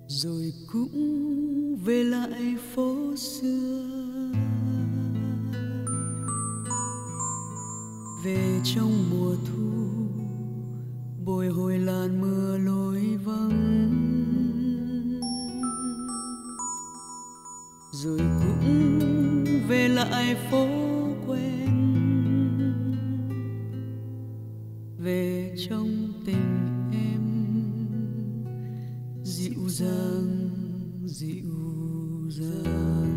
rồi cũng về lại phố xưa, về trong mùa thu bồi hồi làn mưa lối vắng, rồi cũng về lại phố quen, về trong tình em dịu dàng dịu dàng.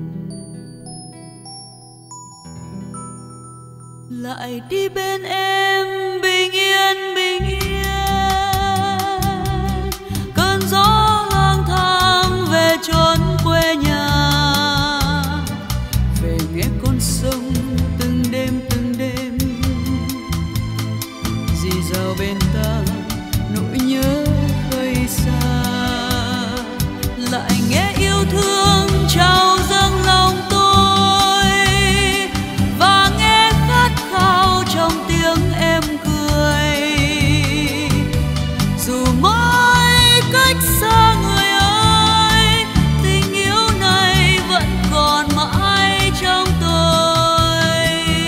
Lại đi bên em bình yên bình yên, cơn gió lang thang về chốn quê nhà, về nghe con sông từng đêm rì rào bên ta nỗi nhớ khơi xa. Lại nghe yêu thương trao dâng lòng tôi, và nghe khát khao trong tiếng em cười. Dù mỗi cách xa người ơi, tình yêu này vẫn còn mãi trong tôi.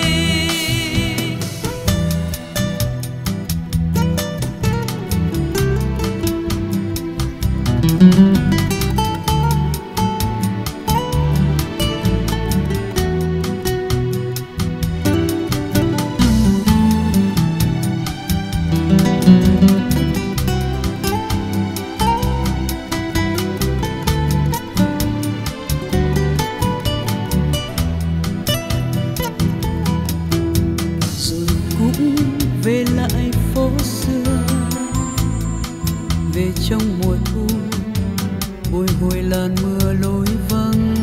Về lại phố xưa, về trong mùa thu bồi hồi làn mưa lối vắng,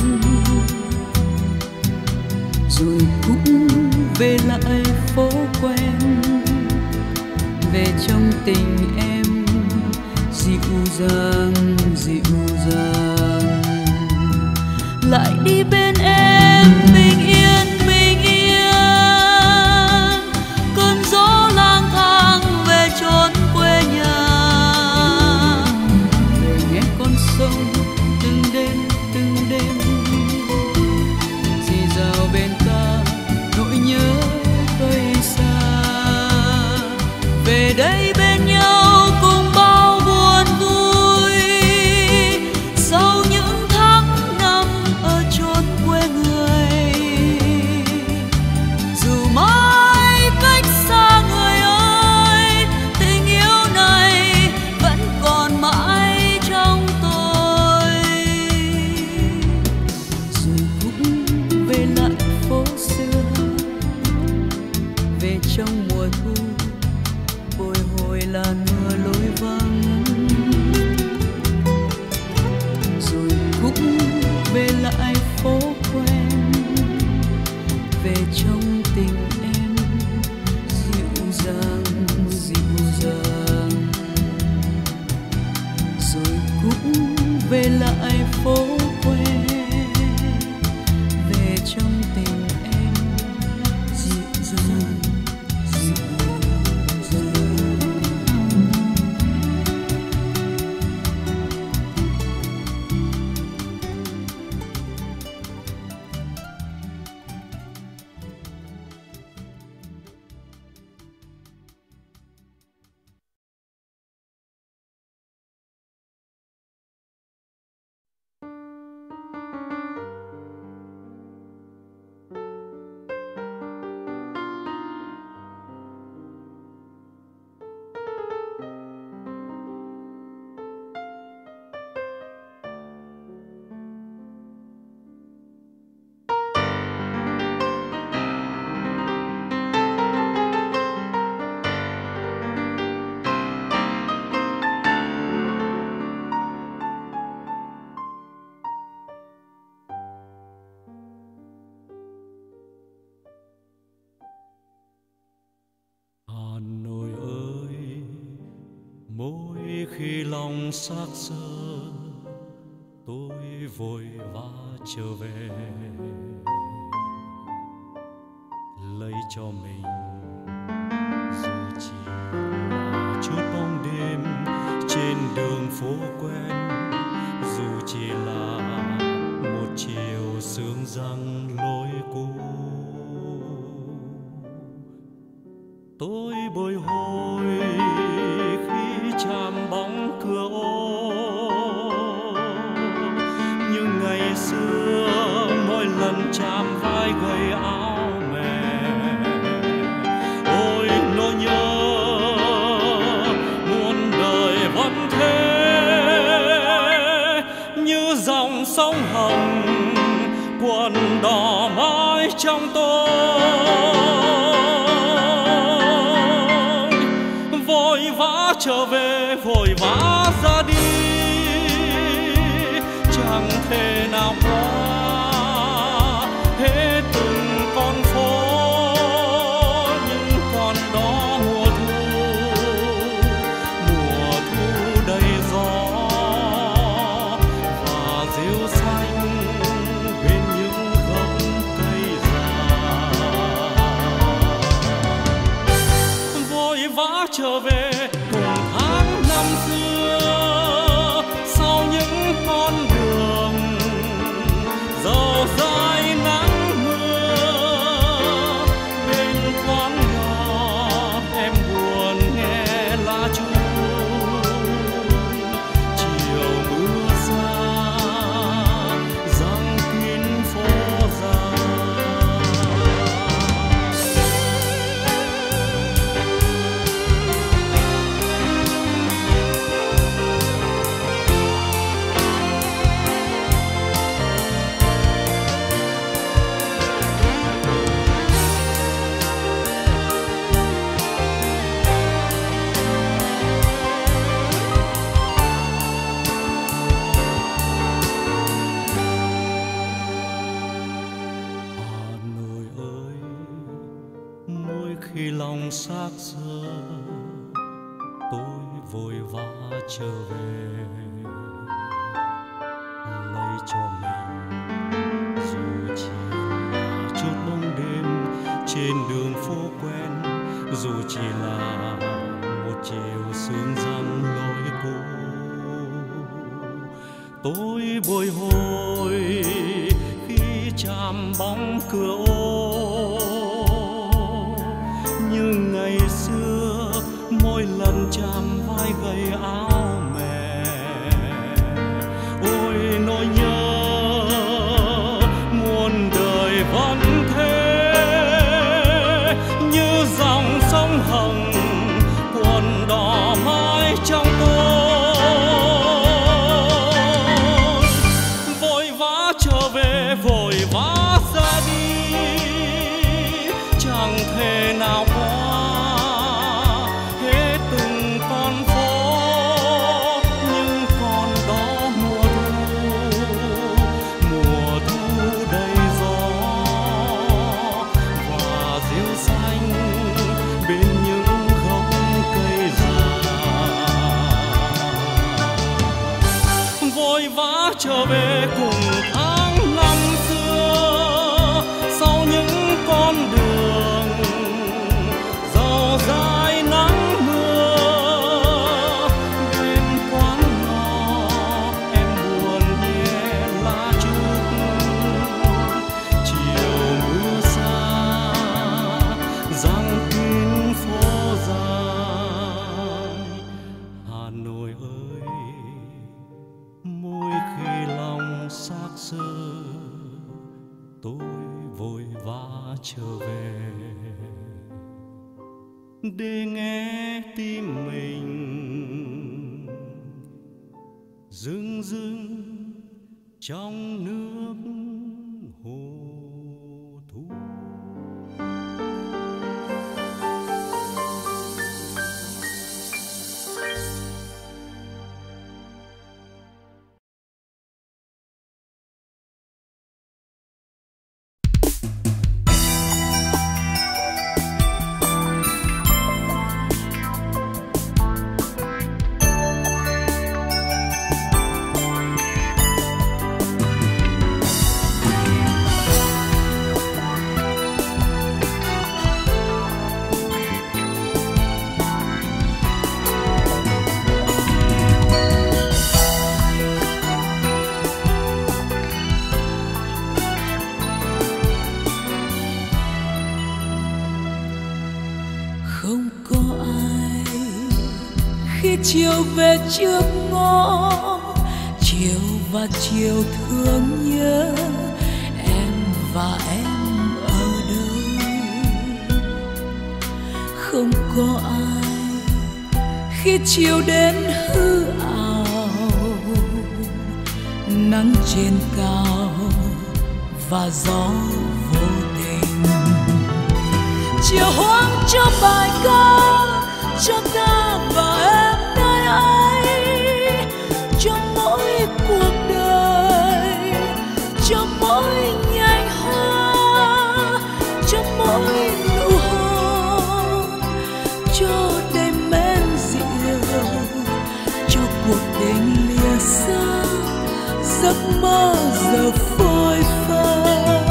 rồi cũng về lại phố quen, về trong tình em dịu dàng dịu dàng. Lại đi bên em bình yên bình yên, cơn gió lang thang về chốn quê nhà, về nghe con sông từng đêm rì rào bên ta nỗi nhớ khơi xa. Về đây bên nhau cùng bao buồn vui, sau những tháng năm ở chốn quê người. Dù mãi cách xa người ơi, tình yêu này vẫn còn mãi trong tôi. Rồi cũng về lại phố xưa, về trong mùa thu bồi hồi làn mưa lối vắng, rồi cũng về lại phố quen, về trong tình em dịu dàng dịu dàng. Rồi cũng về lại phố quen, về trong tình em dịu dàng dịu dàng. Hà Nội ơi, mỗi khi lòng xác xơ, tôi vội vã trở về, lấy cho mình dù chỉ là chút bóng đêm trên đường phố quen. rằng lối cũ. Tôi bồi hồi khi chạm bóng cửa ô, như ngày xưa mỗi lần chạm vai gầy áo mẹ. Ôi nỗi nhớ muôn đời vẫn thế, như dòng sông Hồng quần đỏ mãi trong tôi. Vội vã trở về, vội vã ra đi, chẳng thể nào qua hết từng con phố. Nhưng còn đó mùa thu đầy gió và rêu xanh bên những gốc cây già. Vội vã trở về cùng tháng năm xưa, sau những con đường dầu dãi nắng mưa. Bên quán nhỏ em buồn nghe lá chuông, chiều mưa xa giăng kín phố dài. Khi lòng xác xơ tôi vội vã trở về, lấy cho mình dù chỉ là chút bóng đêm trên đường phố quen, dù chỉ là một chiều sương răng lối cũ. Tôi bồi hồi khi chạm bóng cửa ô, như ngày xưa mỗi lần chạm vai gầy áo mẹ. Ôi nỗi nhớ muôn đời vẫn thế, như dòng sông Hồng quần đỏ mãi trong tôi. Vội vã trở về, vội vã ra đi, chẳng thể nào qua hết từng con phố. Nhưng còn đó mùa thu đầy gió và rêu xanh bên những gốc cây già. Vội vã trở về cùng tháng năm xưa, sau những con đường dầu dãi nắng mưa. Bên quán nhỏ em buồn nghe lá trúc, chiều mưa xa giăng kín phố dài. Hà Nội ơi, mỗi khi lòng xác xơ tôi vội vã trở về, để nghe tim mình rưng rưng trong nước hồ thu. không có ai khi chiều về trước ngõ, chiều và chiều thương nhớ em và em ở đâu. Không có ai khi chiều đến hư ảo, nắng trên cao và gió vô tình. Chiều hoang cho bài ca cho ta và em nơi ấy, cho mỗi cuộc đời, cho mỗi nhành hoa, cho mỗi nụ hôn, cho đầy men rượu, cho cuộc tình lìa xa, giấc mơ giờ phôi pha.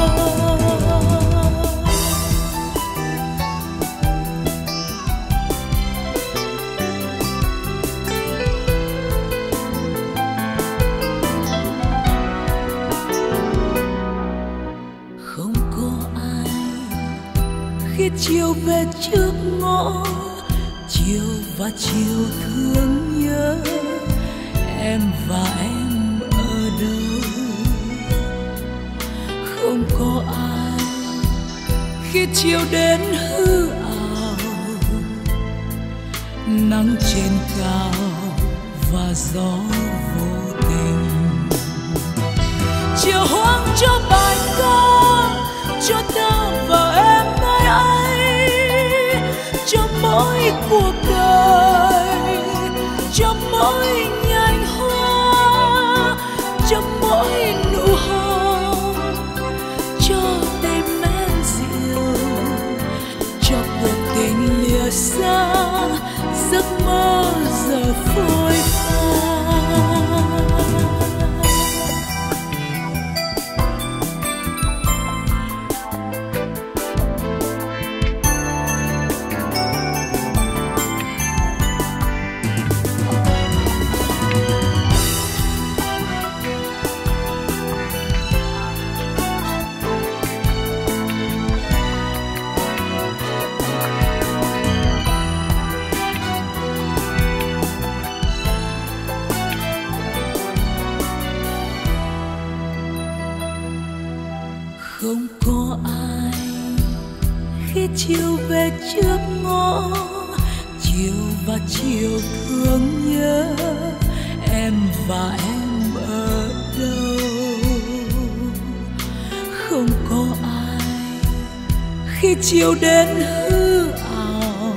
Chiều về trước ngõ, chiều và chiều thương nhớ em và em ở đâu. Không có ai khi chiều đến hư ảo, nắng trên cao và gió vô tình. Chiều hoang cho bài ca cho ta và em nơi ấy, cho mỗi cuộc đời, cho mỗi nhành hoa, cho mỗi nụ hôn, cho đầy men rượu, cho cuộc tình lìa xa, giấc mơ giờ phôi pha. Không có ai khi chiều về trước ngõ, chiều và chiều thương nhớ em và em ở đâu. Không có ai khi chiều đến hư ảo,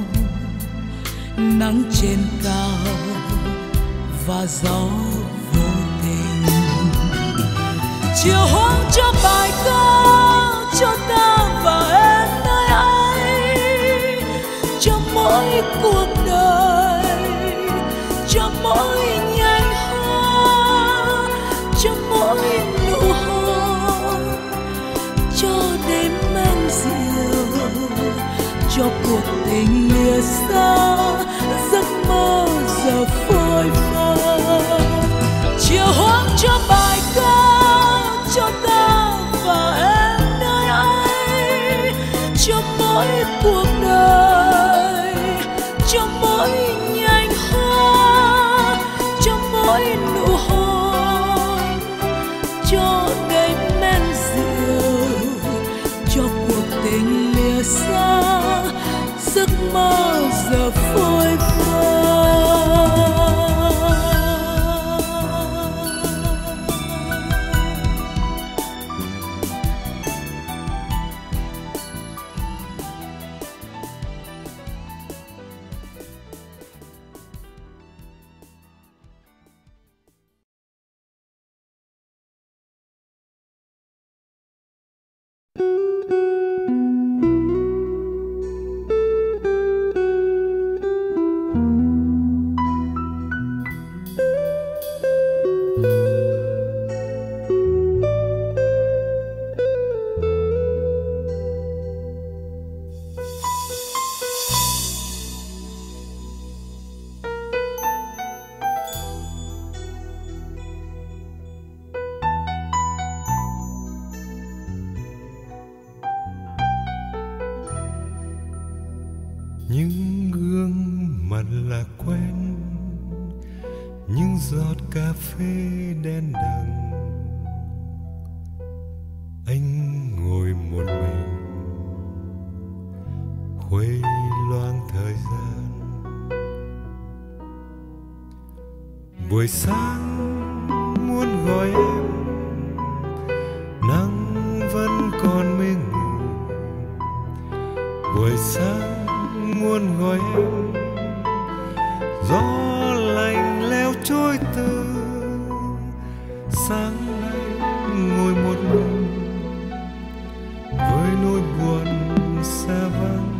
nắng trên cao và gió vô tình. Chiều hoang cho bài ca cho ta và em nơi ấy, cho mỗi cuộc đời, cho mỗi nhành hoa, cho mỗi nụ hôn, cho đêm men rượu, cho cuộc tình lìa xa, giấc mơ giờ phôi pha. Chiều hoang cho bài ca cho ta và em nơi ấy, cho mỗi cuộc đời, cho mỗi nhành hoa, cho mỗi nụ hôn, cho đầy men rượu, cho cuộc tình lìa xa, giấc mơ giờ phôi pha. những gương mặt là quen, những giọt cà phê đen đằng. Anh ngồi một mình khuây loang thời gian. Buổi sáng muốn gọi em, nắng vẫn còn mê ngủ. Buổi sáng muốn gọi em, gió lạnh leo trôi từ. Sáng nay ngồi một mình với nỗi buồn xa vắng.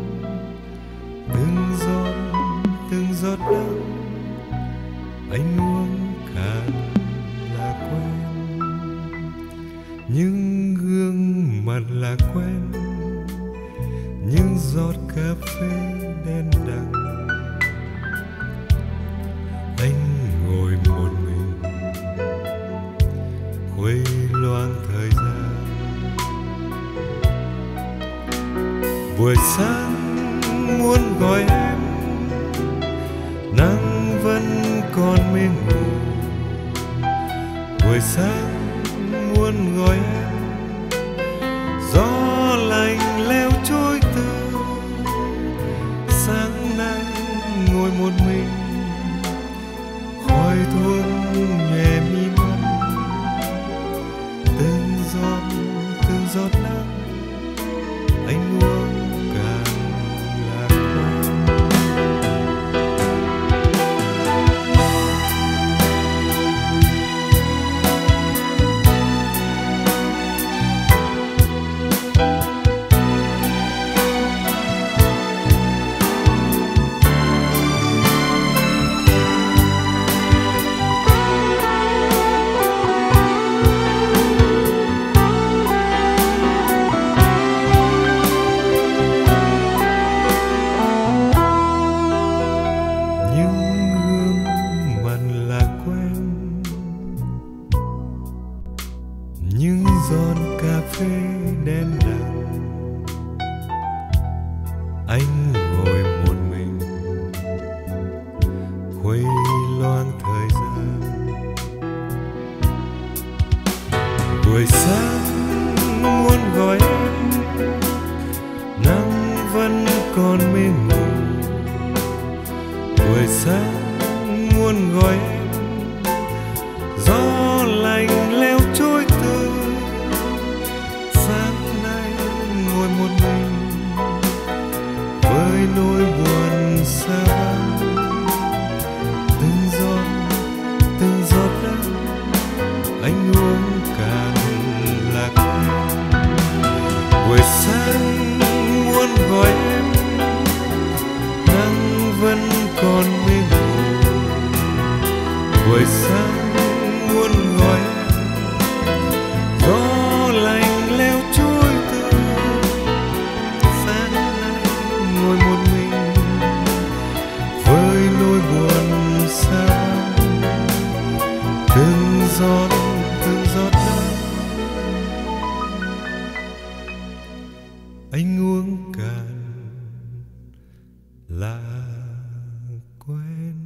Từng giọt đắng anh uống cạn là quen. Những gương mặt là quen, những giọt cà phê đen đằng. Anh ngồi một mình khuây loang thời gian. Buổi sáng muốn gọi em, nắng vẫn còn mê ngủ. Buổi sáng muốn gọi em, gió lạnh leo trôi từ. Sáng nay ngồi một mình, khói thuốc nhòe mi mắt. Từng giọt nắng anh uống cạn là quen. Những giọt cà phê đen đằng. Anh ngồi một mình khuây loang thời gian. Buổi sáng muốn gọi em, nắng vẫn còn mê ngủ. Buổi sáng muốn gọi em, gió lạnh leo trôi từ. Sáng nay ngồi một mình với nỗi buồn xa vắng. Từng giọt đắng anh uống cạn là quen. Buổi sáng muốn gọi em, nắng vẫn còn mê ngủ. Buổi sáng muốn gọi em, gió lạnh leo trôi từ. Sáng nay ngồi một mình với nỗi buồn xa vắng. Từng giọt nắng anh uống cạn là quen.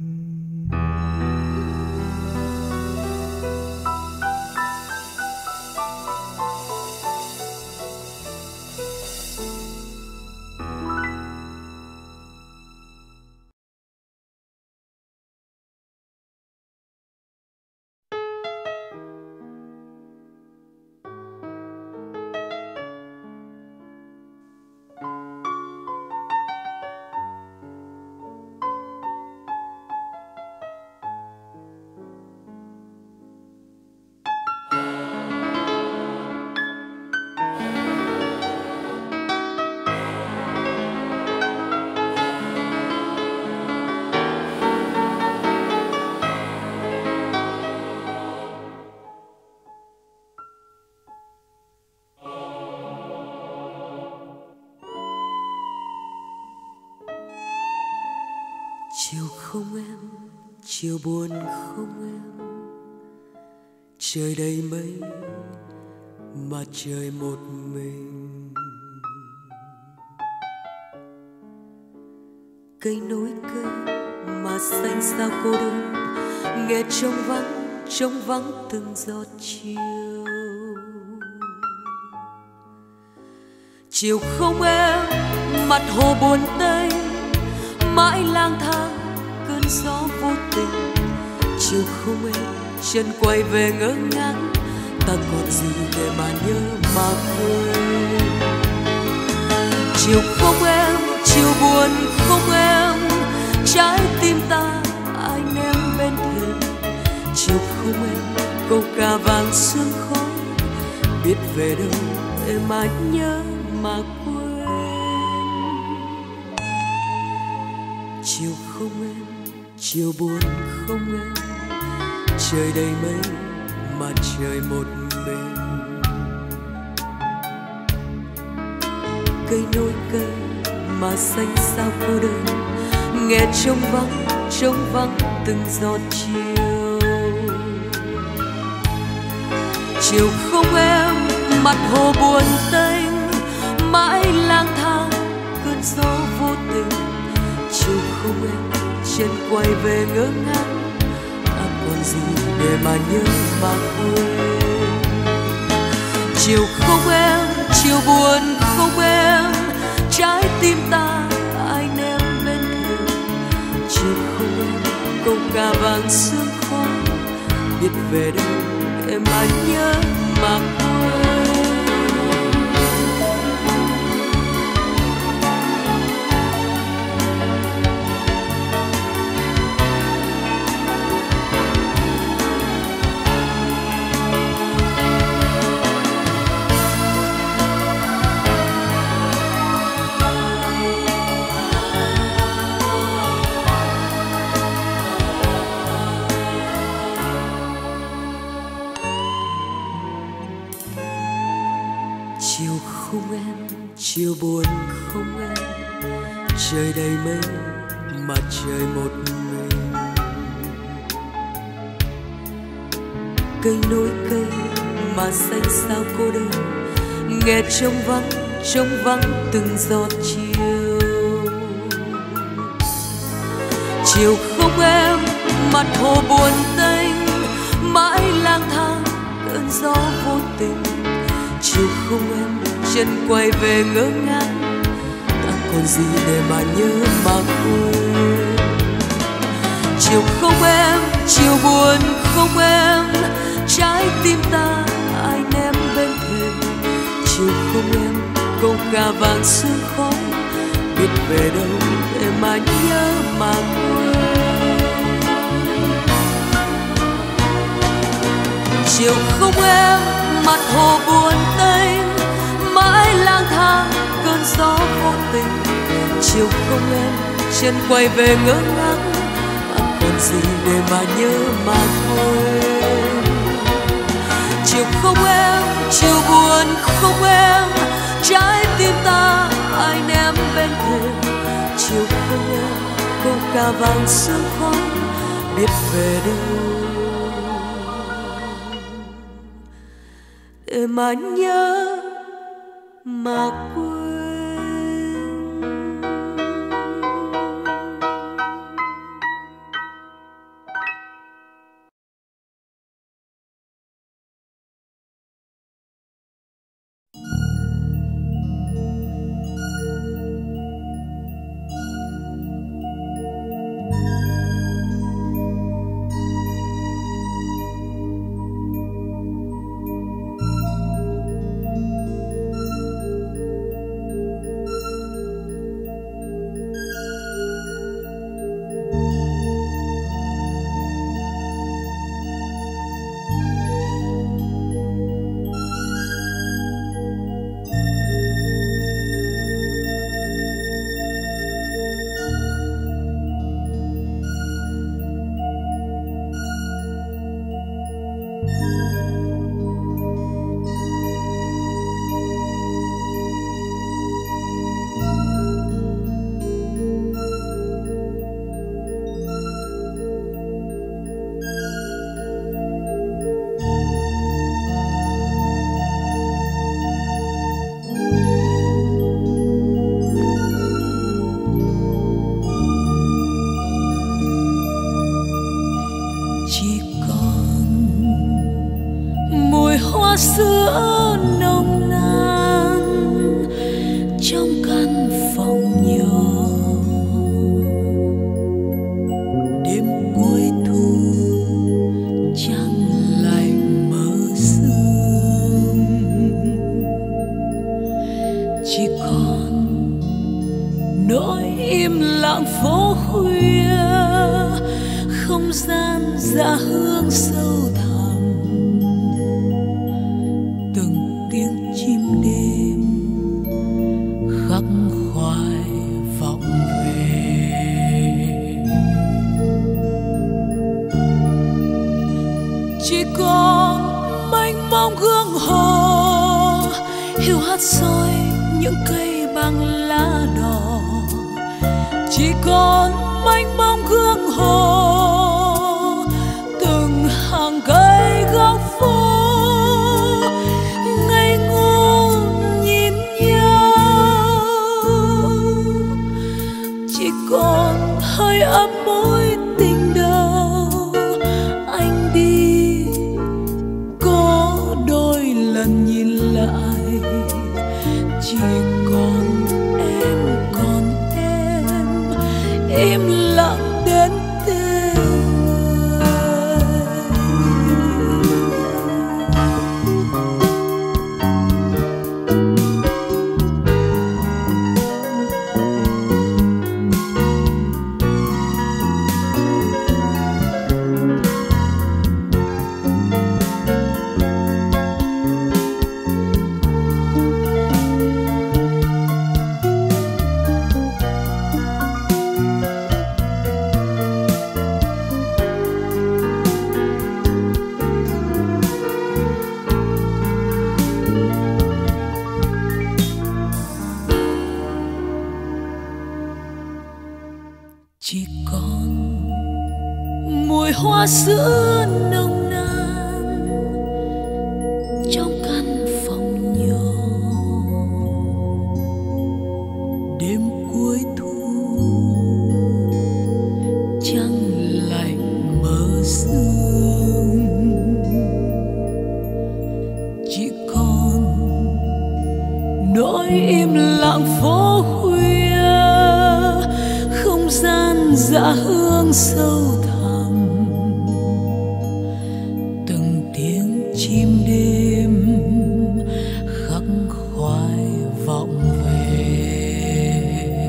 Chiều không em, chiều buồn không em. Trời đầy mây, mặt trời một mình. Cây nối cây mà xanh sao cô đơn, nghe trông vắng từng giọt chiều. Chiều không em, mặt hồ buồn tênh, mãi lang thang cơn gió vô tình. Chiều không em, chân quay về ngỡ ngàng, ta còn gì để mà nhớ mà quên. Chiều không em, chiều buồn không em, trái tim ta ai ném bên thềm. Chiều không em, câu ca vàng sương khói, biết về đâu để mà nhớ mà quên. Chiều không em, chiều buồn không em, trời đầy mây mà trời một mình. Cây nối cây mà xanh sao cô đơn, nghe trông vắng từng giọt chiều. Chiều không em, mặt hồ buồn tênh, mãi lang thang cơn gió vô tình. Chiều không em, chân quay về ngỡ ngàng, ta còn gì để mà nhớ mà quên. Chiều không em, chiều buồn không em, trái tim ta ai ném bên thềm. Chiều không em, câu ca vàng sương khói, biết về đâu để mà nhớ mà quên. Chiều không em, chiều buồn không em, trời đầy mây mà trời một mình. Cây nối cây mà xanh sao cô đơn, nghe trông vắng từng giọt chiều. Chiều không em, mặt hồ buồn tênh, mãi lang thang cơn gió vô tình. Chiều không em, chân quay về ngỡ ngàng, ta còn gì để mà nhớ mà quên. Chiều không em, chiều buồn không em, trái tim ta ai ném bên thềm. Chiều không em, câu ca vàng sương khói, biết về đâu để mà nhớ mà quên. Chiều không em, mặt hồ buồn tênh, mãi lang thang cơn gió vô tình. Chiều không em, chân quay về ngỡ ngàng, ta còn gì để mà nhớ mà quên. Chiều không em, chiều buồn không em, trái tim ta ai ném bên thềm. Chiều không em, câu ca vàng sương khói, biết về đâu để mà nhớ mà quên. căn phòng nhỏ đêm cuối thu trăng lạnh mờ sương, chỉ còn nỗi im lặng phố khuya, không gian dạ hương sâu thẳm, từng tiếng chim đêm khắc khoải vọng về. Chỉ còn mênh mông gương hồ hiu hắt soi những cây bằng lá đỏ, chỉ còn mênh mông gương hồ từng hàng cây góc phố ngây ngô nhìn nhau, chỉ còn hơi ấm mối tình đầu anh đi có đôi lần nhìn lại, chỉ còn em im lặng đến tên chỉ còn mùi hoa sữa nồng nàn trong căn phòng nhỏ đêm cuối thu trăng lạnh mờ sương, chỉ còn nỗi im lặng phố khuya, không gian dạ hương sâu thẳm, từng tiếng chim đêm khắc khoải vọng về.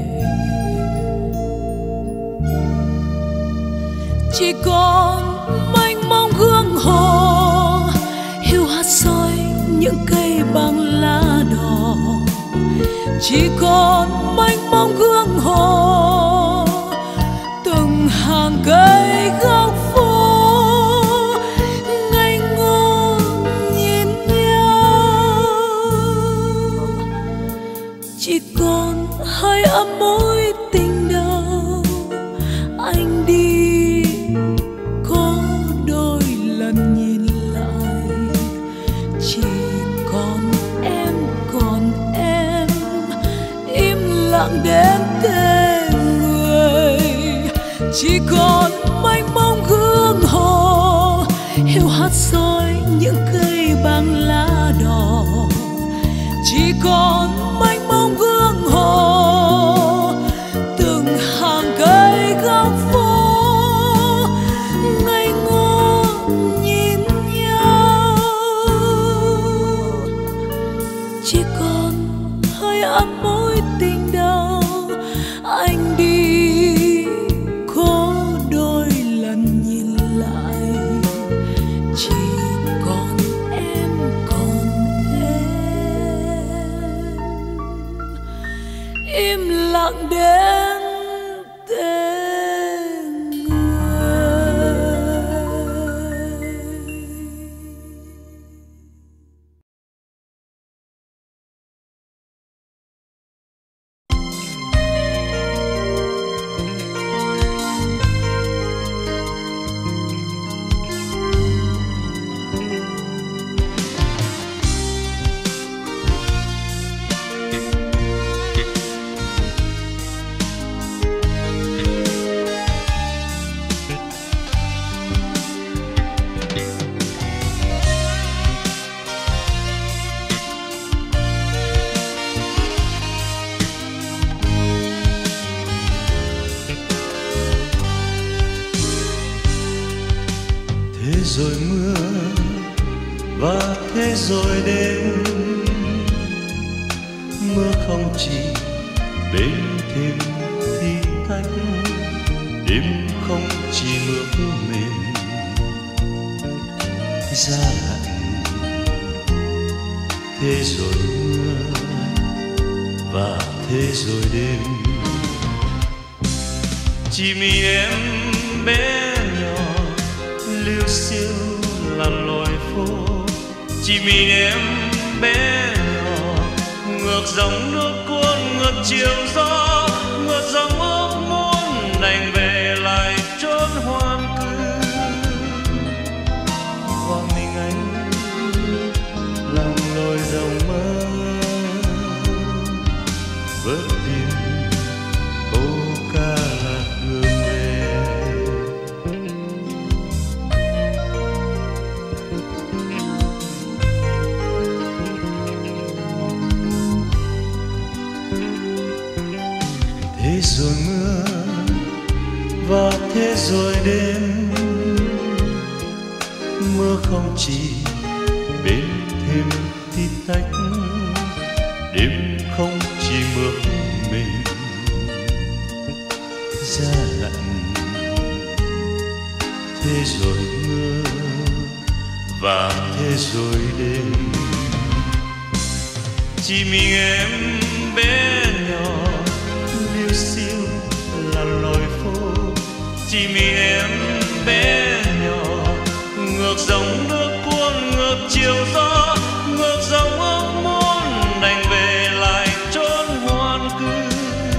Chỉ còn mênh mông gương hồ hiu hắt soi những cây bằng lá đỏ, chỉ còn mênh mông gương hồ từng hàng cây góc phố ngây ngô nhìn nhau, chỉ còn hơi ấm mối tình đầu anh đi có đôi lần nhìn lại, chỉ còn em im lặng đến tên người, chỉ còn mênh mông gương hồ hiu hắt soi những cây bằng lá đỏ, chỉ còn mênh mông gương hồ từng hàng cây góc phố ngây ngô nhìn nhau, chỉ còn hơi ấm mối tình đầu anh đi có đôi lần nhìn lại, chỉ còn em im lặng đến tên người. rồi mưa và thế rồi đêm. Mưa không chỉ bên thêm thi tách, đêm không chỉ mưa mềm giá lạnh. Thế rồi mưa và thế rồi đêm. Chỉ mình em bé nhỏ liêu xiêu lặn lội phố. Chỉ mình em bé nhỏ ngược dòng nước cuốn, ngược chiều gió, ngược dòng ước muốn đành về lại chốn hoan cư. Và mình anh lòng lội dòng mơ vớt tìm câu ca lạc đường về. Thế rồi mưa và thế rồi đêm. Mưa không chỉ bên thêm tí tách, đêm không chỉ mưa mình giá lạnh. Thế rồi mưa và thế rồi đêm. Chỉ mình em bé nhỏ liêu xiêu lặn lội phố. Chỉ mình em bé nhỏ ngược dòng nước cuốn, ngược chiều gió, ngược dòng ước muốn đành về lại chốn hoan cư.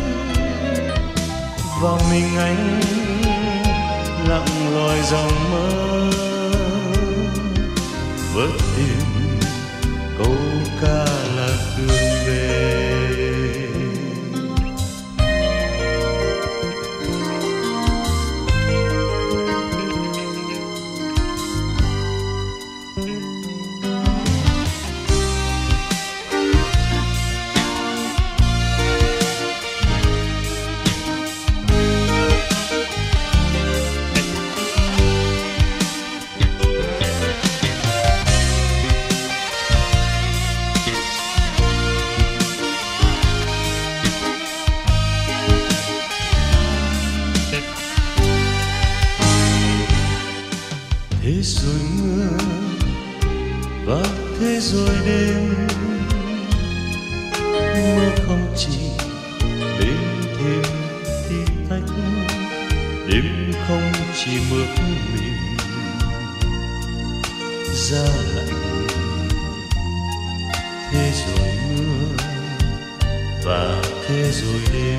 Và mình anh lặng lội dòng mơ vớt tìm câu ca lạc đường về. Thế rồi mưa và thế rồi đêm. Mưa không chỉ bên thêm tí tách, đêm không chỉ mưa mịn giá lạnh. Thế rồi mưa và thế rồi đêm.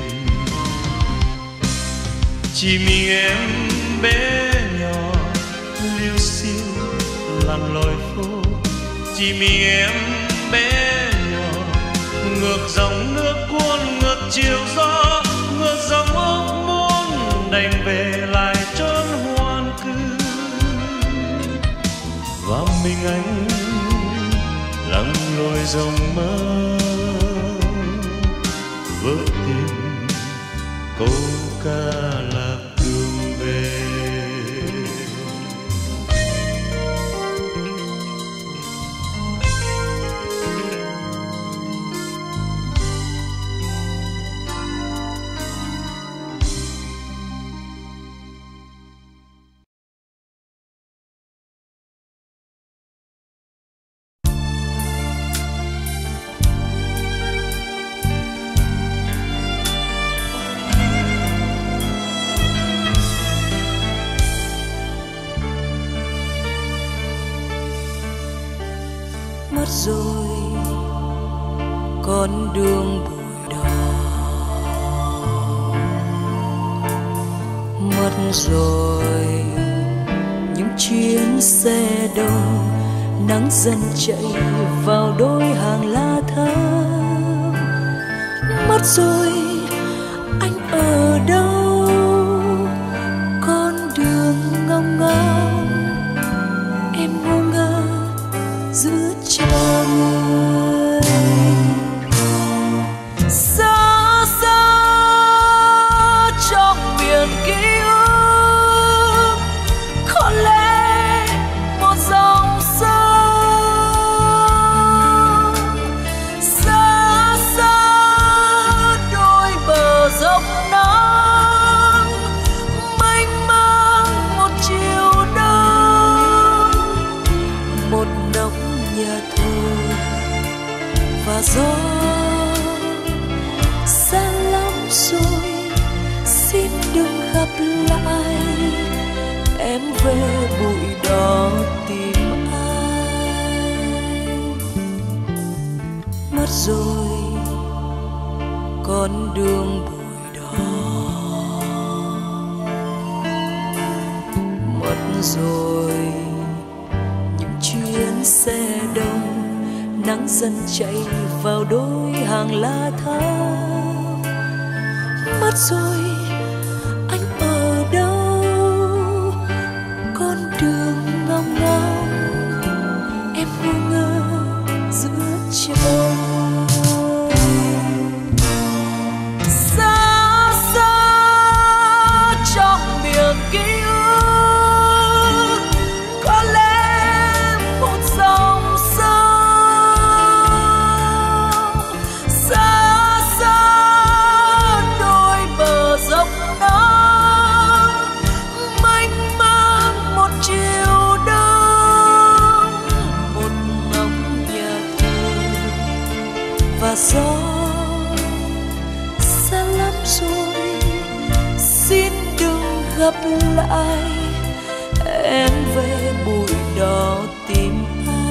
Chỉ mình em bé nhỏ liêu xiêu lặn lội phố. Chỉ mình em bé nhỏ ngược dòng nước cuốn, ngược chiều gió, ngược dòng ước muốn đành về lại chốn hoan cư. Và mình anh lặn lội dòng mơ vớt tìm câu ca lạc đường về. Mất rồi con đường bụi đỏ, mất rồi những chuyến xe đông, nắng dần chạy vào đôi hàng lá thơm. Mất rồi anh ở đâu, con đường ngông ngông em ngu ngơ giữa trời. Xa xa trong miền ký ức, có lẽ gặp lại, em về bụi đỏ tìm ai. Mất rồi con đường bụi đỏ, mất rồi những chuyến xe đông, nắng dần chạy vào đôi hàng lá thắm. Mất rồi anh ở đâu, con đường ngong ngong em ngu ngơ giữa trời. Xa xa trong miền ký ức có lẽ một dòng sông. Xa xa đôi bờ dốc nắng mênh mang một chiều đông, một ngóng nhà thơ và gió xa lắm rồi. Xin đừng gặp lại, em về bụi đỏ tìm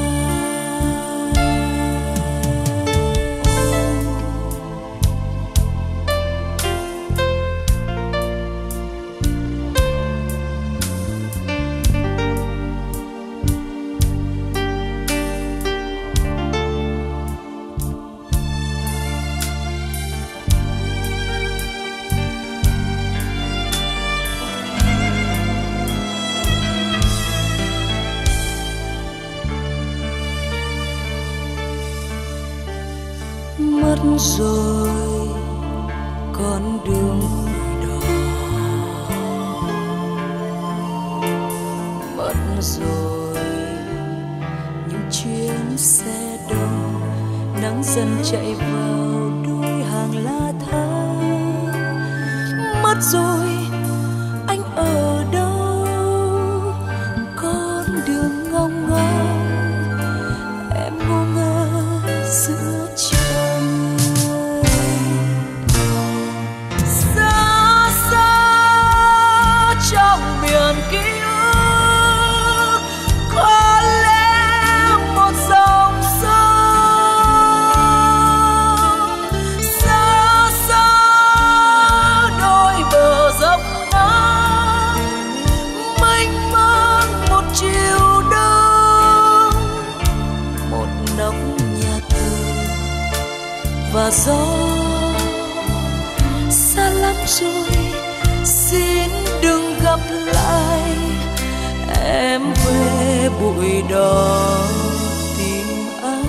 mất rồi con đường bụi đỏ, mất rồi những chuyến xe đông, nắng dần chạy vào đôi hàng lá thắm. Mất rồi anh ở đâu, con đường ngong ngong em ngu ngơ giữa trời. Xa xa trong miền ký ức có lẽ một dòng sông. Xa xa đôi bờ dốc nắng mênh mang một chiều đông, một nóc nhà thờ và gió xa lắm rồi. Xin đừng gặp lại, em về bụi đỏ tìm ai.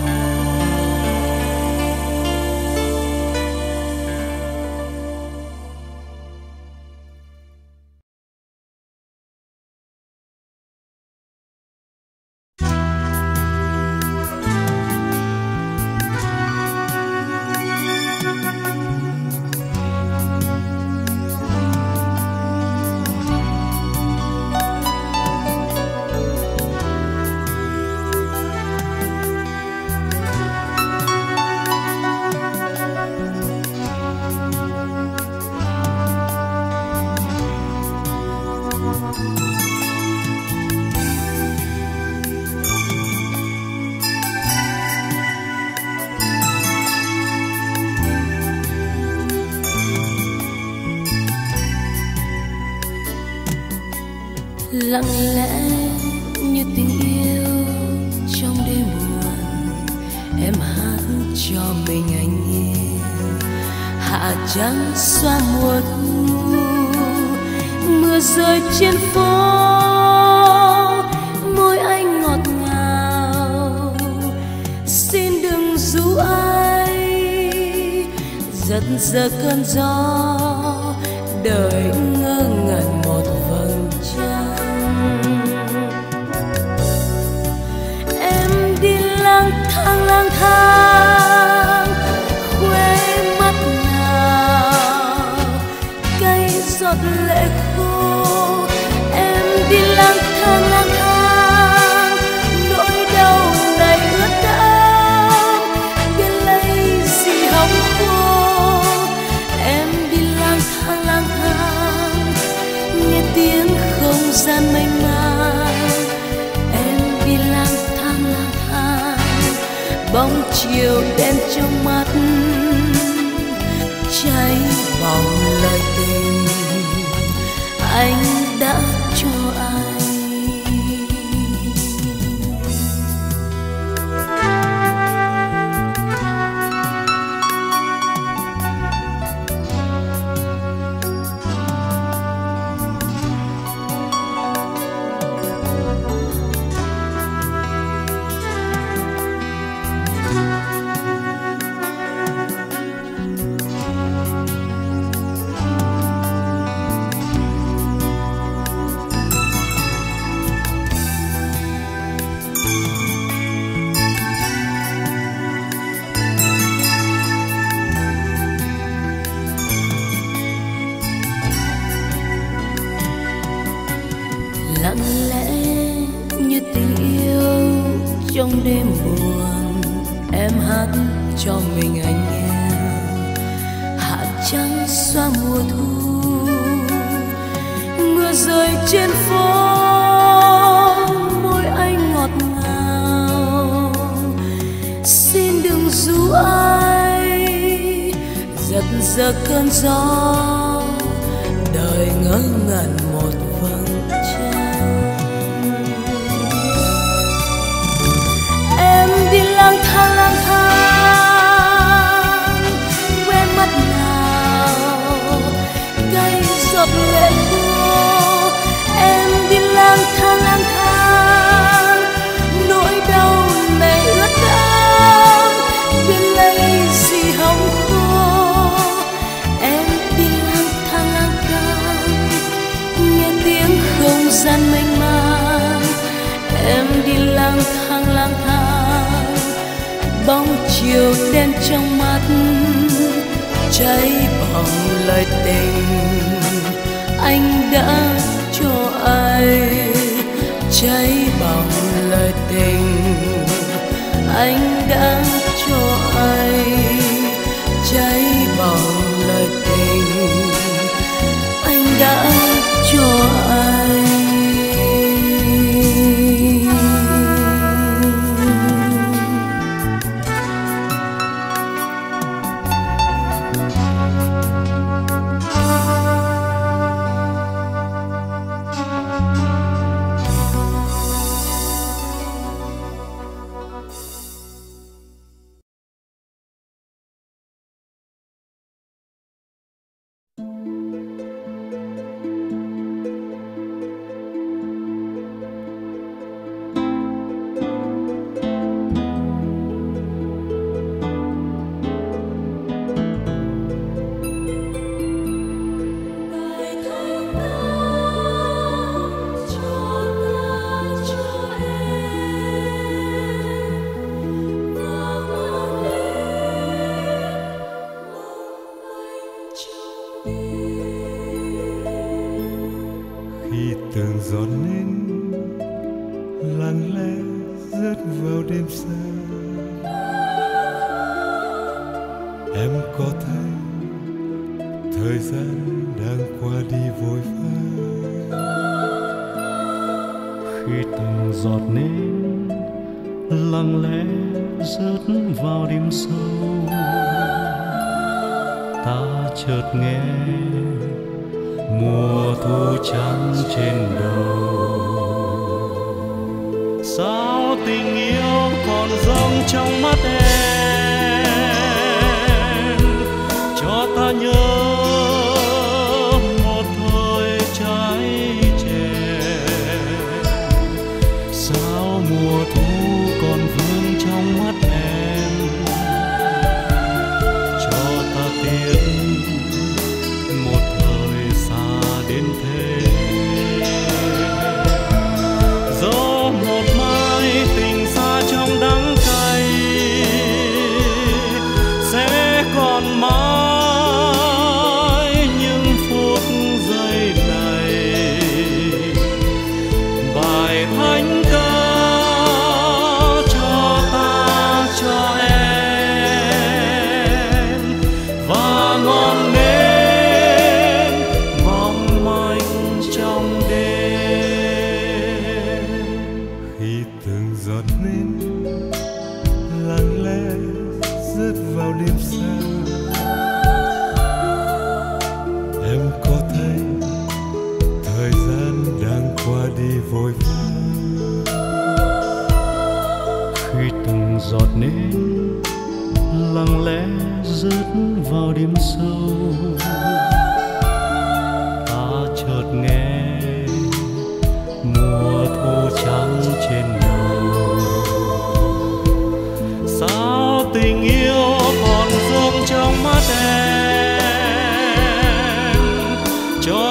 Lặng lẽ như tình yêu trong đêm buồn, em hát cho mình anh yêu. Hạ trắng xoa mùa thu, mưa rơi trên phố, môi anh ngọt ngào. Xin đừng ru ai, giật giật cơn gió, đời ngơ ngẩn một vầng trăng. Em đi lang thang khuê mắt nào cay giọt lệ khô. Em đi lang thang nỗi đau này ướt đẫm biết lấy gì hóng khô. Em đi lang thang gian mênh mang. Em đi lang thang bóng chiều đen trong mắt, cháy bỏng lời tình anh đã cho ai. Lặng lẽ như tình yêu trong đêm buồn, em hát cho mình anh nghe. Hạ trắng xoa mùa thu, mưa rơi trên phố, môi anh ngọt ngào. Xin đừng ru ai, giật giật cơn gió, đời ngỡ ngẩn một vầng. Đi lang thang quên mất nào cay giọt lệ khô. Em đi lang thang nỗi đau này ướt đẫm biết lấy gì hồng khô. Em đi lang thang nghe tiếng không gian mênh mang. Em đi lang thang bóng chiều đen trong mắt, cháy bỏng lời tình anh đã cho ai. Cháy bỏng lời tình anh đã cho ai. Cháy bỏng lời tình anh đã cho ai. Từng giọt nên lặng lẽ rớt vào đêm xa. Em có thấy thời gian đang qua đi vội vã. Khi từng giọt nên lặng lẽ rớt vào đêm sâu, ta chợt nghe mùa thu trắng trên đầu. Sao tình yêu còn rong trong mắt em, cho ta nhớ một thời trái trẻ. Sao mùa thu còn vương trong mắt em, cho ta tiếc một thời xa đến thế. Gió một mai tình xa trong đắng cay,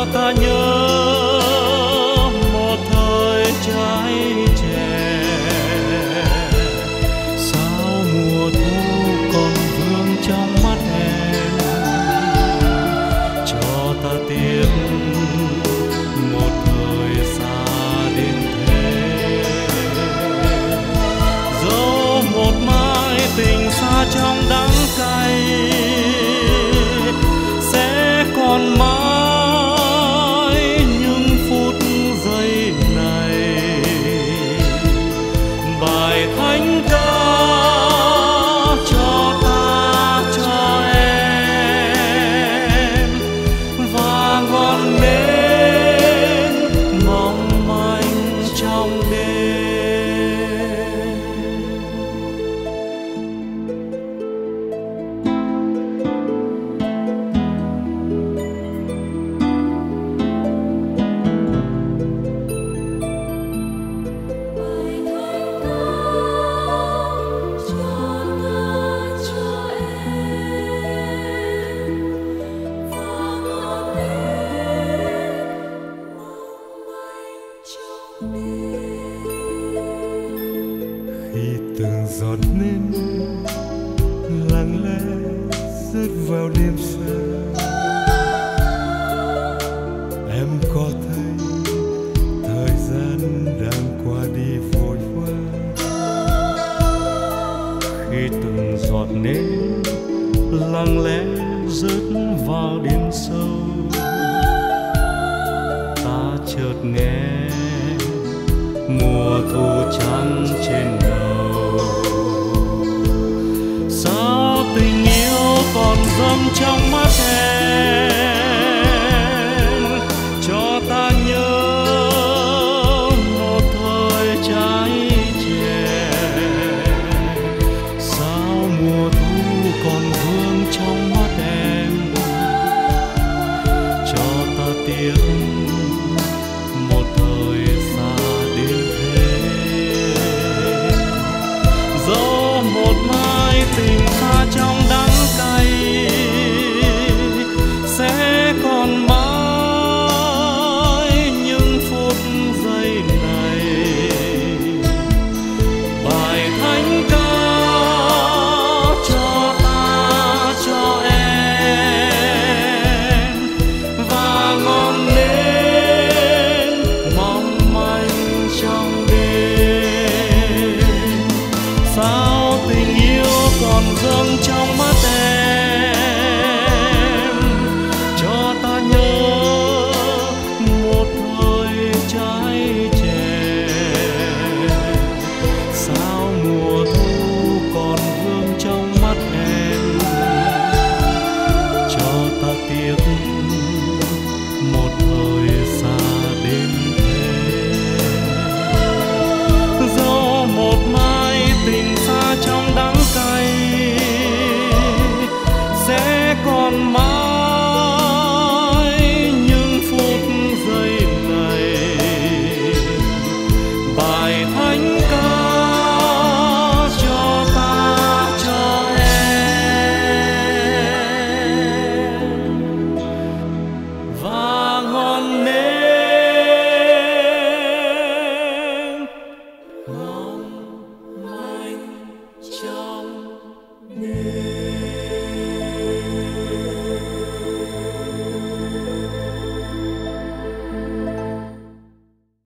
cho ta nhớ một thời trái trẻ. Sao mùa thu còn vương trong mắt em, cho ta tiếc một thời xa đến thế. Dẫu một mai tình xa trong đắng cay, sẽ còn mãi những phút giây này. Bài thánh ca cho ta cho em, và ngọn nến mong manh trong đêm. Khi từng giọt nến lặng lẽ rớt vào đêm xa, em có thấy thời gian đang qua đi vội vã. Khi từng giọt nến lặng lẽ rớt vào đêm sâu, ta chợt nghe mùa thu trắng trên đầu. Sao tình yêu còn dâng trong mắt em,